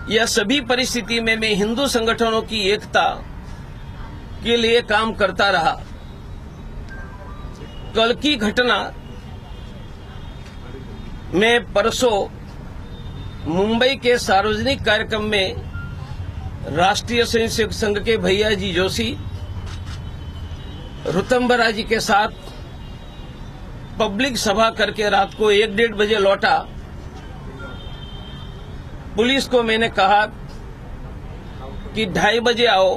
यह सभी परिस्थिति में मैं हिंदू संगठनों की एकता के लिए काम करता रहा। कल की घटना में परसों मुंबई के सार्वजनिक कार्यक्रम में राष्ट्रीय स्वयंसेवक संघ के भैया जी जोशी ऋतंबरा जी के साथ पब्लिक सभा करके रात को 1-1:30 बजे लौटा। पुलिस को मैंने कहा कि 2:30 बजे आओ,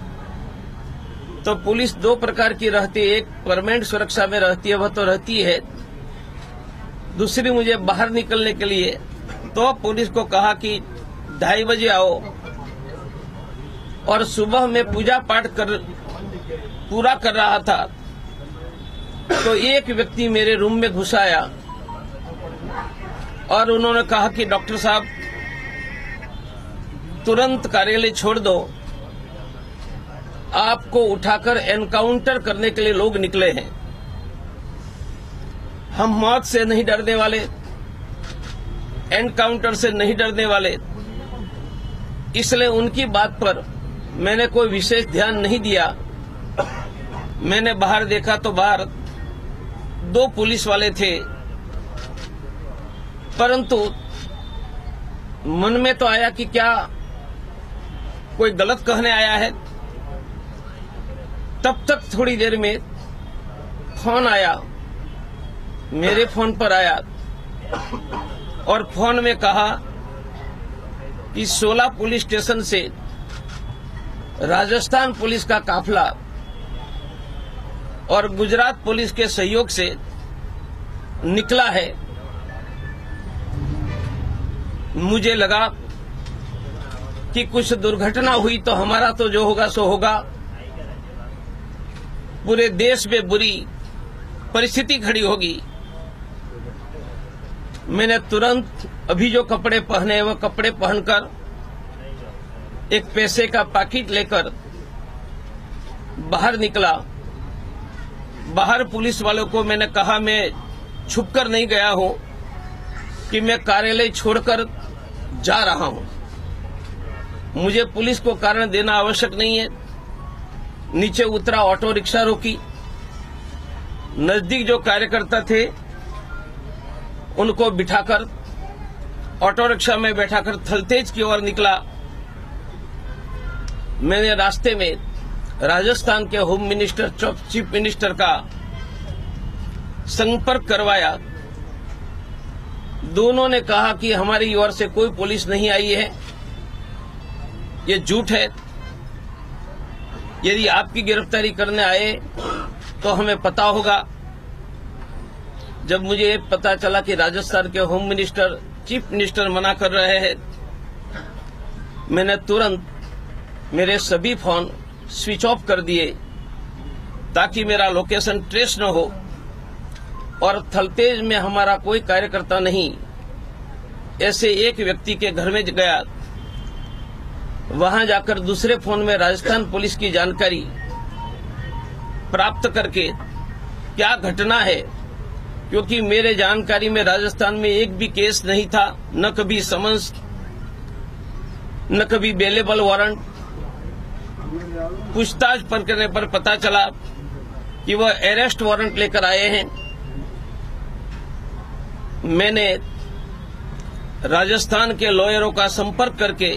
तो पुलिस 2 प्रकार की रहती है। एक परमानेंट सुरक्षा में रहती है, वह तो रहती है। दूसरी मुझे बाहर निकलने के लिए, तो पुलिस को कहा कि 2:30 बजे आओ। और सुबह में पूजा पाठ पूरा कर रहा था तो एक व्यक्ति मेरे रूम में घुस आया और उन्होंने कहा कि डॉक्टर साहब तुरंत कार्यालय छोड़ दो, आपको उठाकर एनकाउंटर करने के लिए लोग निकले हैं। हम मौत से नहीं डरने वाले, एनकाउंटर से नहीं डरने वाले। इसलिए उनकी बात पर मैंने कोई विशेष ध्यान नहीं दिया। मैंने बाहर देखा तो बाहर 2 पुलिस वाले थे, परंतु मन में तो आया कि क्या कोई गलत कहने आया है। तब तक थोड़ी देर में फोन आया, मेरे फोन पर आया और फोन में कहा कि 16 पुलिस स्टेशन से राजस्थान पुलिस का काफिला और गुजरात पुलिस के सहयोग से निकला है। मुझे लगा कि कुछ दुर्घटना हुई तो हमारा तो जो होगा सो होगा। पूरे देश में बुरी परिस्थिति खड़ी होगी। मैंने तुरंत अभी जो कपड़े पहने वह कपड़े पहनकर एक पैसे का पैकेट लेकर बाहर निकला। बाहर पुलिस वालों को मैंने कहा मैं छुपकर नहीं गया हूं कि मैं कार्यालय छोड़कर जा रहा हूं। मुझे पुलिस को कारण देना आवश्यक नहीं है। नीचे उतरा, ऑटो रिक्शा रोकी। नजदीक जो कार्यकर्ता थे उनको बिठाकर ऑटो रिक्शा में बैठाकर थलतेज की ओर निकला। मैंने रास्ते में राजस्थान के होम मिनिस्टर, चीफ मिनिस्टर का संपर्क करवाया। दोनों ने कहा कि हमारी ओर से कोई पुलिस नहीं आई है, ये झूठ है। यदि आपकी गिरफ्तारी करने आए तो हमें पता होगा। जब मुझे पता चला कि राजस्थान के होम मिनिस्टर, चीफ मिनिस्टर मना कर रहे हैं, मैंने तुरंत मेरे सभी फोन स्विच ऑफ कर दिए ताकि मेरा लोकेशन ट्रेस न हो। और थलतेज में हमारा कोई कार्यकर्ता नहीं, ऐसे एक व्यक्ति के घर में गया। वहां जाकर दूसरे फोन में राजस्थान पुलिस की जानकारी प्राप्त करके क्या घटना है, क्योंकि मेरे जानकारी में राजस्थान में एक भी केस नहीं था, न कभी समन्स, न कभी बेलेबल वारंट। पूछताछ करने पर पता चला कि वह अरेस्ट वारंट लेकर आए हैं। मैंने राजस्थान के लॉयरों का संपर्क करके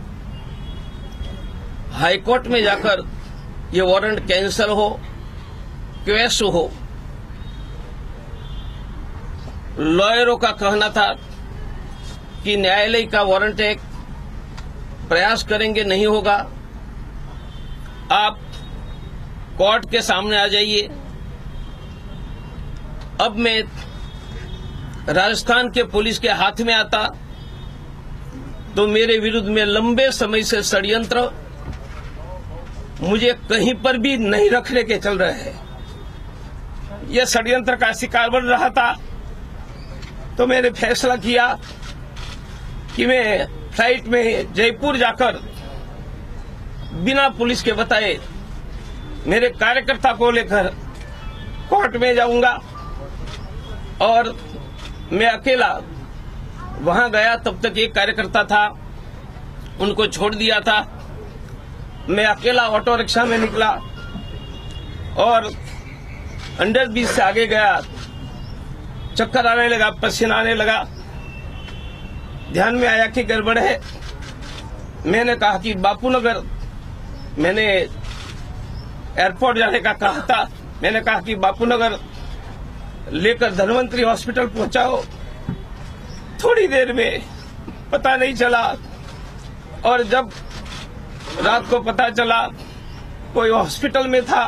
हाईकोर्ट में जाकर ये वारंट कैंसिल हो, क्वैश हो। लॉयरों का कहना था कि न्यायालय का वारंट एक प्रयास करेंगे, नहीं होगा, आप कोर्ट के सामने आ जाइए। अब मैं राजस्थान के पुलिस के हाथ में आता तो मेरे विरुद्ध में लंबे समय से षड्यंत्र मुझे कहीं पर भी नहीं रखने के चल रहे हैं। यह षड्यंत्र का शिकार बन रहा था, तो मैंने फैसला किया कि मैं फ्लाइट में जयपुर जाकर बिना पुलिस के बताए मेरे कार्यकर्ता को लेकर कोर्ट में जाऊंगा। और मैं अकेला वहां गया, तब तक एक कार्यकर्ता था, उनको छोड़ दिया था। मैं अकेला ऑटो रिक्शा में निकला और अंडरब्रिज से आगे गया। चक्कर आने लगा, पसीना आने लगा। ध्यान में आया कि गड़बड़ है। मैंने कहा कि बापू नगर, मैंने एयरपोर्ट जाने का कहा था। मैंने कहा कि बापू नगर लेकर धन्वंतरी हॉस्पिटल पहुंचाओ। थोड़ी देर में पता नहीं चला, और जब रात को पता चला कोई हॉस्पिटल में था।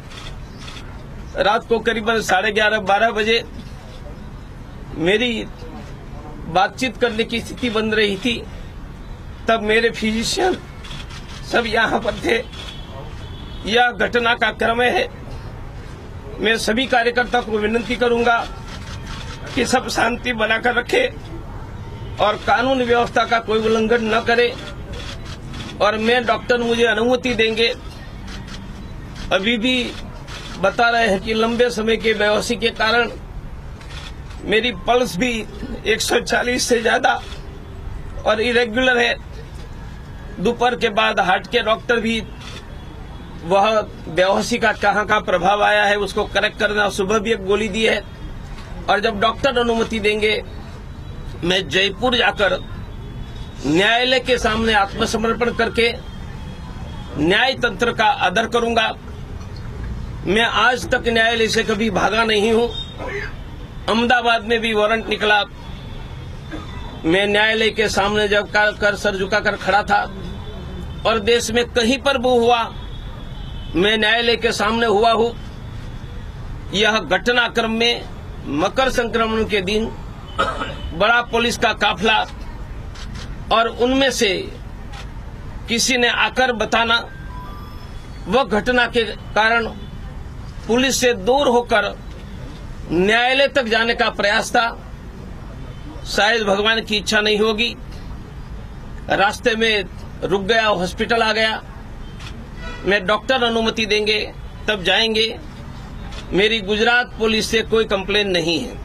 रात को करीबन 11:30-12 बजे मेरी बातचीत करने की स्थिति बन रही थी। तब मेरे फिजिशियन सब यहाँ पर थे। यह घटना का क्रम है। मैं सभी कार्यकर्ता को विनती करूंगा कि सब शांति बनाकर रखे और कानून व्यवस्था का कोई उल्लंघन न करे। और मैं डॉक्टर मुझे अनुमति देंगे। अभी भी बता रहे हैं कि लंबे समय के बेहोशी के कारण मेरी पल्स भी 140 से ज्यादा और इरेगुलर है। दोपहर के बाद हार्ट के डॉक्टर भी वह बेहोशी का कहाँ का प्रभाव आया है उसको करेक्ट करना, सुबह भी एक गोली दी है। और जब डॉक्टर अनुमति देंगे मैं जयपुर जाकर न्यायालय के सामने आत्मसमर्पण करके न्याय तंत्र का आदर करूंगा। मैं आज तक न्यायालय से कभी भागा नहीं हूं। अहमदाबाद में भी वारंट निकला। मैं न्यायालय के सामने जब कर सर झुकाकर खड़ा था और देश में कहीं पर भी हुआ, मैं न्यायालय के सामने हुआ हूं। यह घटनाक्रम में मकर संक्रमण के दिन बड़ा पुलिस का काफिला और उनमें से किसी ने आकर बताना, वह घटना के कारण पुलिस से दूर होकर न्यायालय तक जाने का प्रयास था। शायद भगवान की इच्छा नहीं होगी, रास्ते में रुक गया, हॉस्पिटल आ गया। मैं डॉक्टर अनुमति देंगे तब जाएंगे। मेरी गुजरात पुलिस से कोई कंप्लेन नहीं है,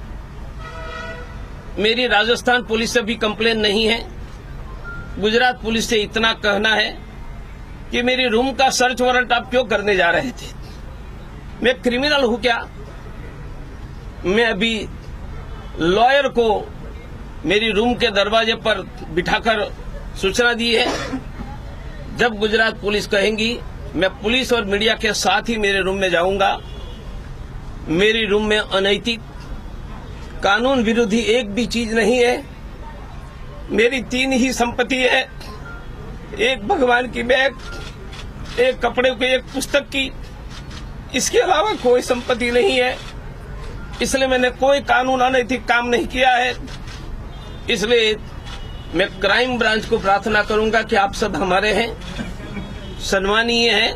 मेरी राजस्थान पुलिस से भी कंप्लेन नहीं है। गुजरात पुलिस से इतना कहना है कि मेरी रूम का सर्च वारंट आप क्यों करने जा रहे थे? मैं क्रिमिनल हूं क्या? मैं अभी लॉयर को मेरी रूम के दरवाजे पर बिठाकर सूचना दी है। जब गुजरात पुलिस कहेंगी मैं पुलिस और मीडिया के साथ ही मेरे रूम में जाऊंगा। मेरी रूम में अनैतिक, कानून विरोधी एक भी चीज नहीं है। मेरी 3 ही संपत्ति है, एक भगवान की बैग, एक कपड़े की, एक पुस्तक की, इसके अलावा कोई संपत्ति नहीं है। इसलिए मैंने कोई कानून अनैतिक काम नहीं किया है। इसलिए मैं क्राइम ब्रांच को प्रार्थना करूंगा कि आप सब हमारे हैं, सम्मानीय हैं,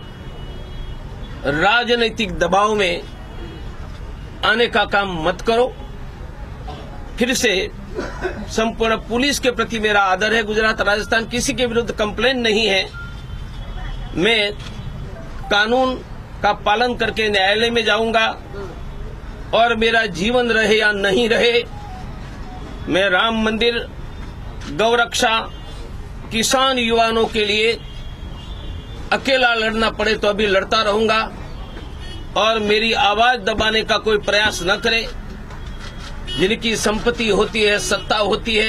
राजनीतिक दबाव में आने का काम मत करो। फिर से संपूर्ण पुलिस के प्रति मेरा आदर है। गुजरात, राजस्थान किसी के विरुद्ध कंप्लेन नहीं है। मैं कानून का पालन करके न्यायालय में जाऊंगा और मेरा जीवन रहे या नहीं रहे, मैं राम मंदिर, गौरक्षा, किसान युवाओं के लिए अकेला लड़ना पड़े तो अभी लड़ता रहूंगा। और मेरी आवाज दबाने का कोई प्रयास न करे। जिनकी संपत्ति होती है, सत्ता होती है,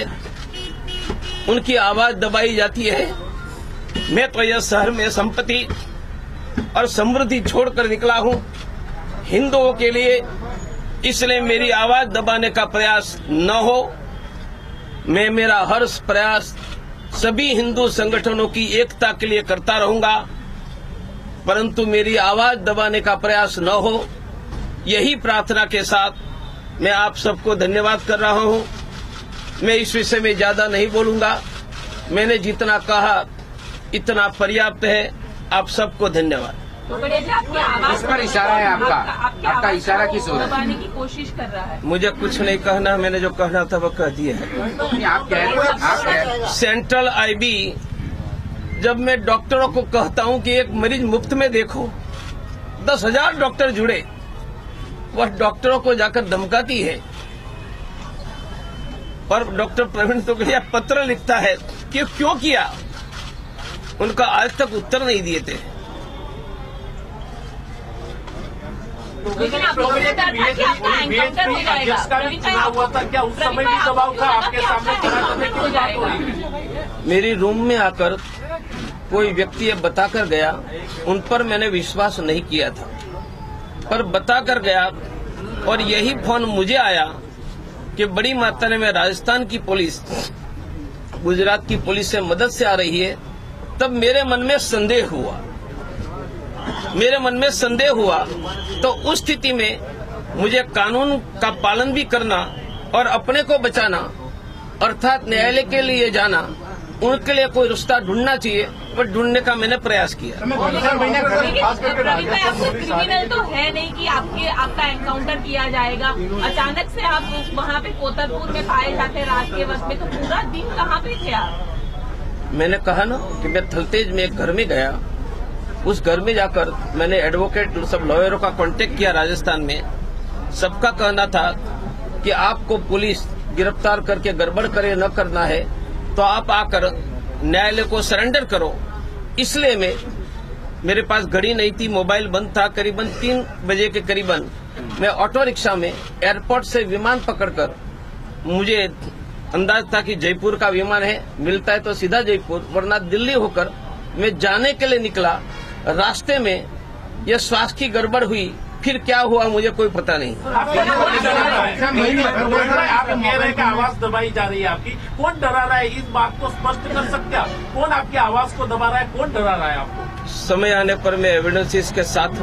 उनकी आवाज दबाई जाती है। मैं तो यह शहर में संपत्ति और समृद्धि छोड़कर निकला हूं हिंदुओं के लिए, इसलिए मेरी आवाज दबाने का प्रयास न हो। मैं मेरा हर प्रयास सभी हिंदू संगठनों की एकता के लिए करता रहूंगा, परंतु मेरी आवाज दबाने का प्रयास न हो। यही प्रार्थना के साथ मैं आप सबको धन्यवाद कर रहा हूं। मैं इस विषय में ज्यादा नहीं बोलूंगा। मैंने जितना कहा इतना पर्याप्त है। आप सबको धन्यवाद। किस पर इशारा है आपका इशारा किस ओर दबाने की कोशिश कर रहा है? मुझे कुछ नहीं कहना, मैंने जो कहना था वो कह दिया है। आप सेंट्रल आईबी, जब मैं डॉक्टरों को कहता हूं कि एक मरीज मुफ्त में देखो, 10,000 डॉक्टर जुड़े, वह डॉक्टरों को जाकर धमकाती है। और डॉक्टर प्रवीण तोगड़िया पत्र लिखता है कि क्यों किया, उनका आज तक उत्तर नहीं दिए थे। लेकिन आपको पता था कि आपका एनकाउंटर हो जाएगा। चुनाव हुआ था, क्या उस समय भी दबाव था आपके सामने खड़ा करने की बात हो रही? मेरी रूम में आकर कोई व्यक्ति ये बताकर गया, उन पर मैंने विश्वास नहीं किया था, पर बताकर गया और यही फोन मुझे आया कि बड़ी मात्रा में राजस्थान की पुलिस गुजरात की पुलिस से मदद से आ रही है। तब मेरे मन में संदेह हुआ, तो उस स्थिति में मुझे कानून का पालन भी करना और अपने को बचाना अर्थात न्यायालय के लिए जाना, उनके लिए कोई रास्ता ढूंढना चाहिए, पर ढूंढने का मैंने प्रयास किया। लेकिन प्रवीण भाई, आपको क्रिमिनल तो है नहीं कि आपका एनकाउंटर किया जाएगा। अचानक से आप वहाँ पे कोतरपुर में पाए जाते रात के वक्त में, तो पूरा दिन कहाँ पे थे आप? मैंने कहा ना कि मैं थलतेज में एक घर में गया, उस घर में जाकर मैंने एडवोकेट सब लॉयरों का कांटेक्ट किया राजस्थान में। सबका कहना था कि आपको पुलिस गिरफ्तार करके गड़बड़ करे न करना है तो आप आकर न्यायालय को सरेंडर करो। इसलिए मेरे पास घड़ी नहीं थी, मोबाइल बंद था। करीबन 3 बजे के करीबन मैं ऑटो रिक्शा में एयरपोर्ट से विमान पकड़कर, मुझे अंदाज था कि जयपुर का विमान है, मिलता है तो सीधा जयपुर वरना दिल्ली होकर मैं जाने के लिए निकला। रास्ते में यह श्वास की गड़बड़ हुई, फिर क्या हुआ मुझे कोई पता नहीं। आप कह रहे हैं आवाज दबाई जा रही है आपकी, कौन डरा रहा है? इस बात को स्पष्ट कर सकते हैं? कौन आपकी आवाज को दबा रहा है, कौन डरा रहा है आपको? समय आने पर मैं एविडेंसेस के साथ,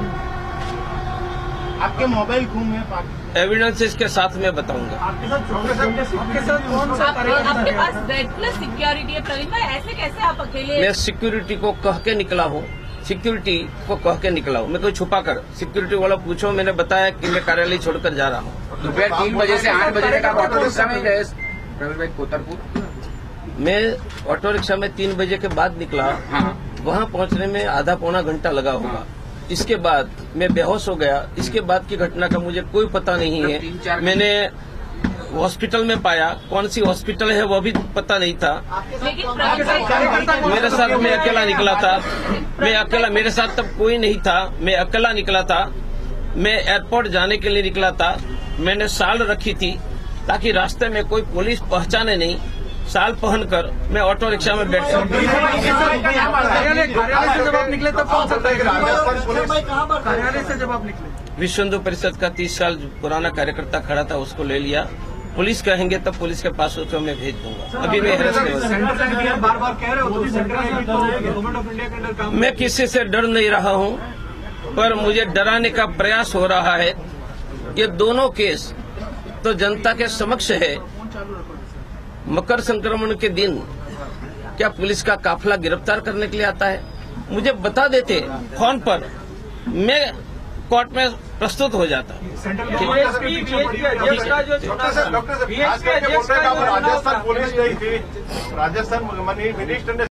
आपके मोबाइल गुम है, एविडेंसेस के साथ मैं बताऊंगा। आपके साथ कौन सा आपके पास Z+ सिक्योरिटी है प्रवीण भाई, ऐसे कैसे आप अकेले? मैं सिक्योरिटी को कह के निकला हूँ, सिक्योरिटी को कह के निकला हूँ, मैं कोई छुपा कर। सिक्योरिटी वाला पूछो, मैंने बताया कि मैं कार्यालय छोड़कर जा रहा हूँ। दोपहर 3 बजे से 8 बजे तक आप ऑटो रिक्शा में गए प्रवीण भाई कोतरपुर? मैं ऑटो रिक्शा में 3 बजे के बाद निकला। वहाँ पहुँचने में आधा पौना घंटा लगा होगा। इसके बाद मैं बेहोश हो गया। इसके बाद की घटना का मुझे कोई पता नहीं है। मैंने हॉस्पिटल में पाया, कौन सी हॉस्पिटल है वो भी पता नहीं था। मेरे साथ मैं अकेला निकला था, मेरे साथ तब कोई नहीं था, मैं अकेला निकला था। मैं एयरपोर्ट जाने के लिए निकला था। मैंने शाल रखी थी ताकि रास्ते में कोई पुलिस पहचाने नहीं। शाल पहनकर मैं ऑटो रिक्शा में बैठ कार्यालय से जब आप निकले तब कौन सा कार्यालय से जब आप निकले? विश्व हिंदू परिषद का 30 साल पुराना कार्यकर्ता खड़ा था, उसको ले लिया। पुलिस कहेंगे तब पुलिस के पास उसको मैं भेज दूंगा। अभी मैं बार-बार कह रहे हो गवर्नमेंट ऑफ इंडिया के अंडर काम। मैं किसी से डर नहीं रहा हूं, पर मुझे डराने का प्रयास हो रहा है। ये दोनों केस तो जनता के समक्ष है। मकर संक्रमण के दिन क्या पुलिस का काफिला गिरफ्तार करने के लिए आता है? मुझे बता देते फोन पर, मैं कोर्ट में प्रस्तुत हो जाता। राजस्थान पुलिस नहीं थी, राजस्थान मिनिस्टर ने